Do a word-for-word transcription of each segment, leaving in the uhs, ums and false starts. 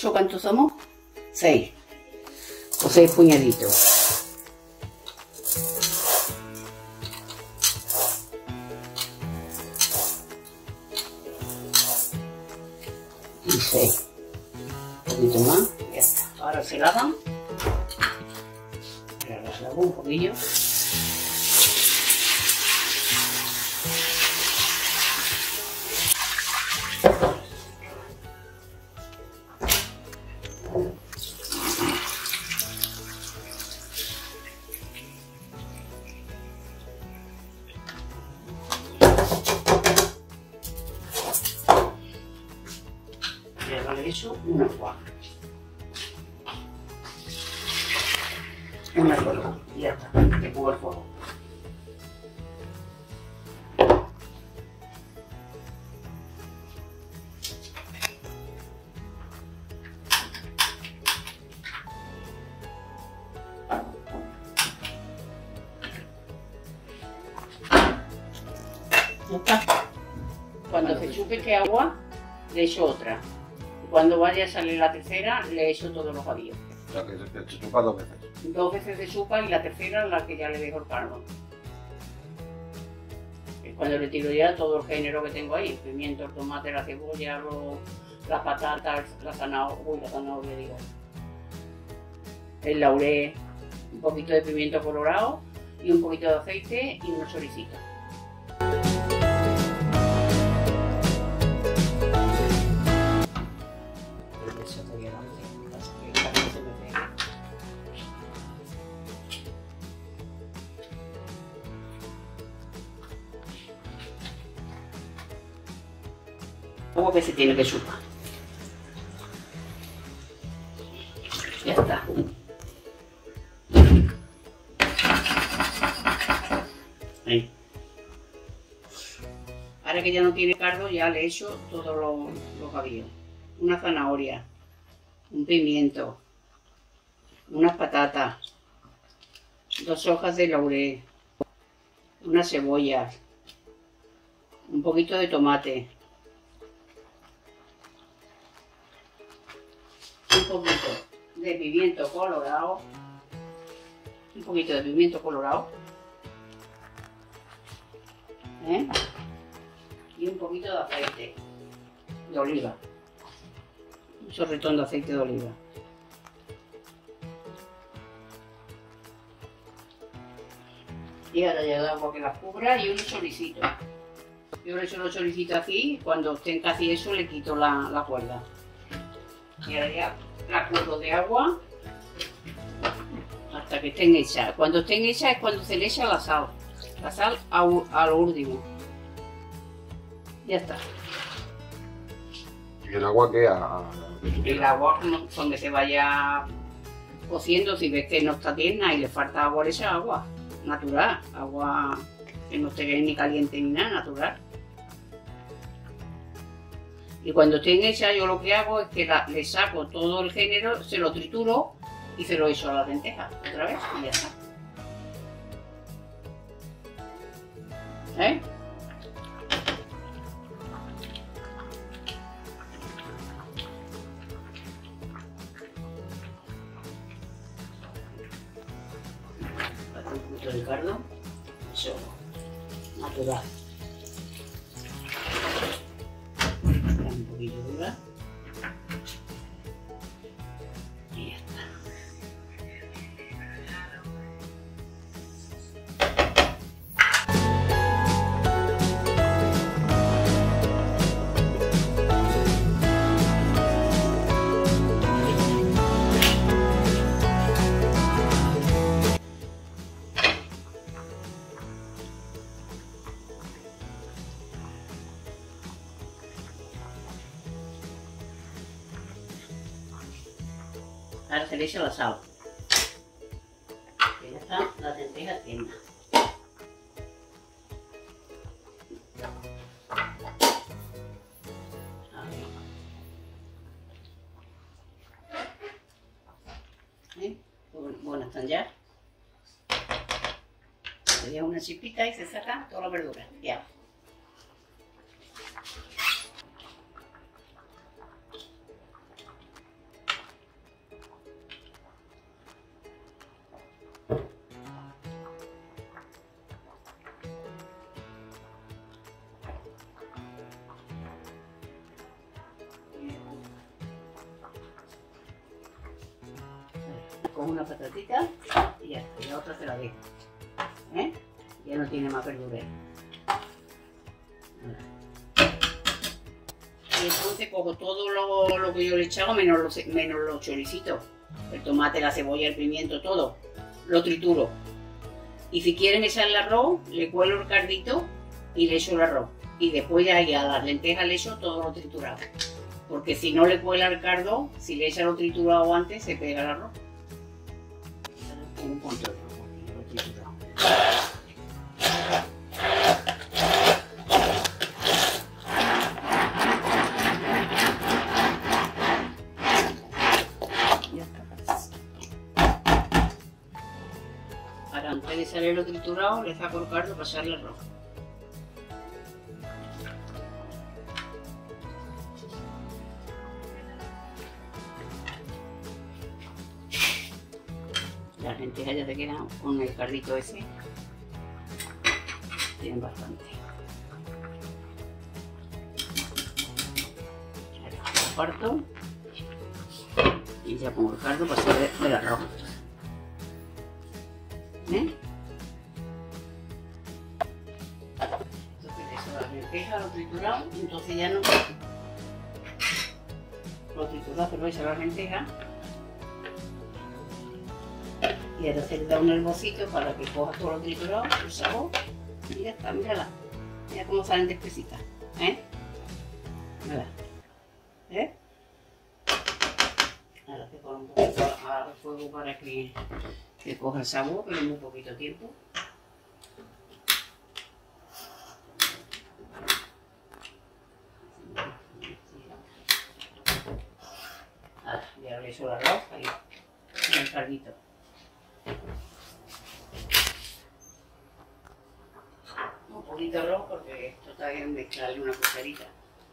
ocho, ¿cuántos somos? seis. O seis puñaditos. Y seis. Un poquito más, ya está. Ahora se lavan. Ahora las lavo un poquillo. Le echo un agua, una sola, y ya está, le pongo el fuego. Ya está. Cuando se chupe este agua, le echo otra. Cuando vaya a salir la tercera, le echo todos los javíos. O sea, que se chupa dos veces. Dos veces de chupa y la tercera la que ya le dejo el caldo. Es cuando le tiro ya todo el género que tengo ahí. Pimiento, el tomate, la cebolla, los, las patatas, la zanahoria, uy, la zanahoria digo. El laurel, un poquito de pimiento colorado y un poquito de aceite y unos choricitos. Agua que se tiene que chupar. Ya está. Ahí. Ahora que ya no tiene caldo, ya le echo todos los, los javíos. Una zanahoria, un pimiento, unas patatas, dos hojas de laurel, unas cebollas, un poquito de tomate, un poquito de pimiento colorado, un poquito de pimiento colorado, ¿eh? Y un poquito de aceite de oliva, un chorritón de aceite de oliva. Y ahora ya el agua que las cubra y unos choricitos. Yo le echo los choricitos aquí, cuando estén casi eso le quito la, la cuerda. Y ahora ya la cubro de agua hasta que estén hechas. Cuando estén hechas es cuando se le echa la sal. La sal a, a lo último. Ya está. ¿Y el agua qué? A... El agua donde se vaya cociendo, si ves que no está tierna y le falta agua, le echa agua natural. Agua que no esté ni caliente ni nada, natural. Y cuando estén hechas, yo lo que hago es que la, le saco todo el género, se lo trituro y se lo echo a la lenteja otra vez y ya está. ¿Eh? Un poquito de cardo, eso, natural. Un poquito de gas y ya está. Ahora se le echa la sal. Y ya está la lenteja tierna. ¿Eh? Bueno, están ya. Se deja una chispita y se saca toda la verdura. Ya. Con una patatita y ya está, y la otra se la dejo. ¿Eh? Ya no tiene más verdurero. Y entonces cojo todo lo, lo que yo le he echado, menos los, menos los choricitos. El tomate, la cebolla, el pimiento, todo. Lo trituro. Y si quieren echar el arroz, le cuelo el cardito y le echo el arroz. Y después ya, ya a las lentejas le echo todo lo triturado. Porque si no le cuela el cardo, si le echa lo triturado antes, se pega el arroz. Un control, lo triturado. Ahora, antes de salir lo triturado, le saco el cardo para echarle el arroz. Las lentejas ya se quedan con el cardito ese. Tienen bastante. Ahora lo parto y ya pongo el cardo para hacer el arroz. ¿Eh? Entonces eso, las lentejas, lo triturado, entonces ya no lo triturado, pero eso las lentejas. Y ahora se le da un hervocito para que coja todo lo triturado, el sabor. Y ya está, mírala. Mira cómo salen de espesitas. ¿Eh? Mira. ¿Eh? Ahora se pone un poquito al fuego para que, que coja el sabor, pero en muy poquito tiempo. Ahora, ya le echo el arroz ahí, en el caldito. Un poquito de arroz porque esto está bien mezclarle una cucharita.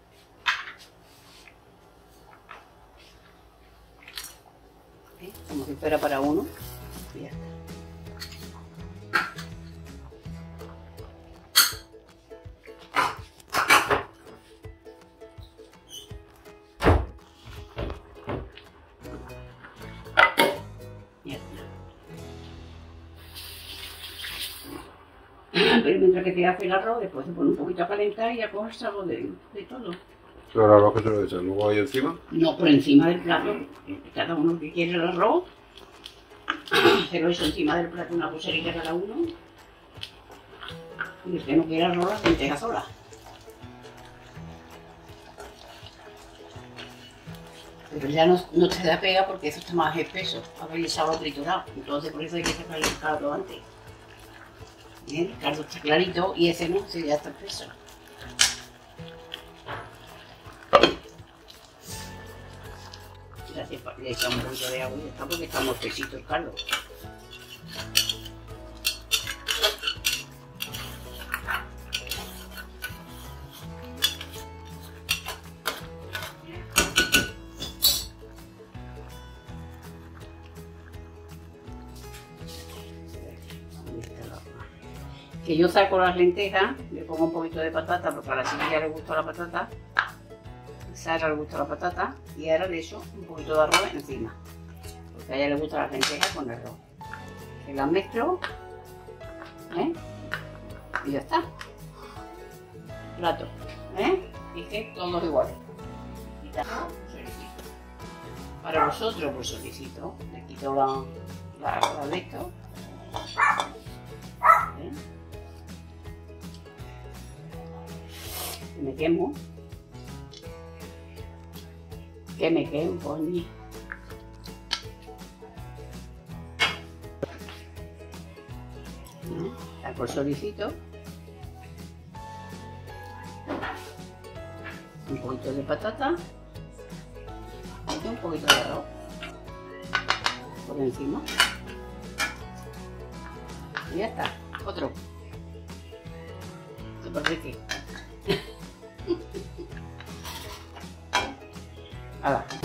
¿Eh? Como si fuera para uno. Y ya está. Pero mientras que te hace el arroz, después se pone un poquito a calentar y ya coge el sabor de, de todo. ¿Pero el arroz que se lo echas luego ahí encima? No, por encima del plato. Cada uno que quiere el arroz, se lo echo encima del plato, una cucharita cada uno. Y el que no quiera arroz, las lentejas solas. Pero ya no, no se da pega porque eso está más espeso, haberle echado triturado. Entonces por eso hay que sacarle el caldo antes. Bien, el caldo está clarito y ese no, si ya está espeso. Gracias, le echamos un poquito de agua y ya está porque está muy espesito el caldo. Que yo saco las lentejas, le pongo un poquito de patata porque a la chiquilla le gusta la patata, a Sara le gusta la patata y ahora le echo un poquito de arroz encima porque a ella le gustan las lentejas con el arroz. Se las mezclo, ¿eh? Y ya está. Plato, ¿eh? Dije todos iguales. Y tajo, solicito. Para vosotros, pues solicito. Le quito la, la, la de esto. ¿Eh? Me quemo. Que me quemo, coño. ¿No? Saco el choricito. Un poquito de patata. Y un poquito de arroz. Por encima. Y ya está. Otro. Súper rico. Hala.